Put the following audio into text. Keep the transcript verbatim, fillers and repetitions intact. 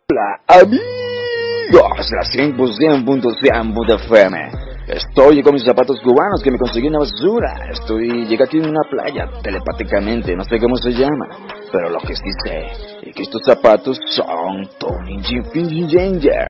Hola amigos, la cien por ciento punto cien punto F M. Estoy con mis zapatos cubanos que me conseguí en la basura. Estoy, llegué aquí en una playa telepáticamente, no sé cómo se llama, pero lo que sí sé es que estos zapatos son Tony Ginger.